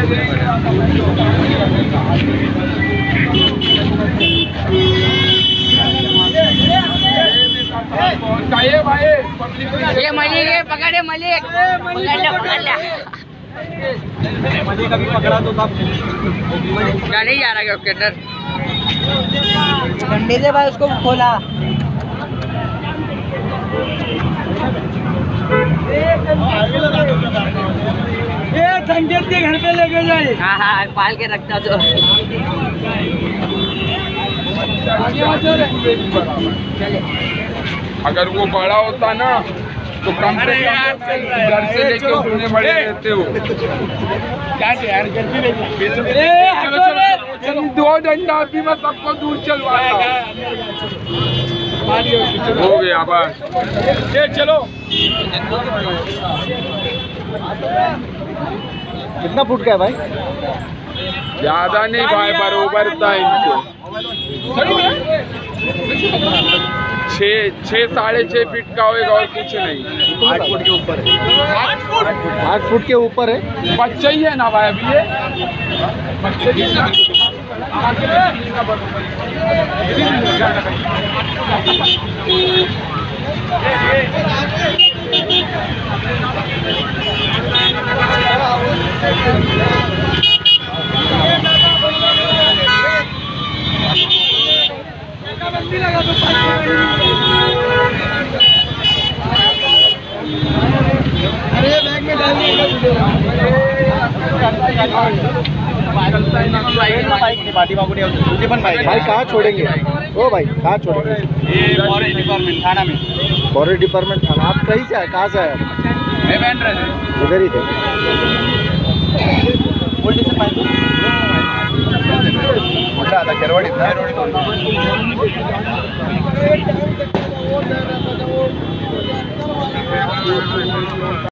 ये मलिक है, पकड़े मलिक, पकड़ लिया। मलिक अभी पकड़ा तो था, क्या नहीं जा रहा है उसके अंदर। डंडे से भाई उसको खोला। ये संकेत के घर पे लेके जाए। हाँ हाँ, पाल के रखता तो। अगर वो बड़ा होता ना तो कम से कम घर से लेके उतने बड़े रहते हो। क्या यार जल्दी चलो 2 डंडा अभी मैं सबको दूर चलवाया। हो गया बस, चलो। कितना फुट का है भाई? ज्यादा नहीं भाई, बरोबर था इनको। 6 साढ़े 6 फीट का होगा और कुछ नहीं। 8 फुट के ऊपर है। 8 फुट के ऊपर है। बच्चा ही है ना भाई अभी ये, बच्चे ही ना। अरे बैग में डाल दिया। भाई कहाँ छोड़ेंगे? ओ भाई कहाँ छोड़ेंगे? फॉरेस्ट डिपार्टमेंट थाना में। फॉरेस्ट डिपार्टमेंट थाना। आप कहीं से आए? कहाँ से आए? इधर ही थे। पुलिस स्टेशन पाइप मोठा आता केरवाडीत ना।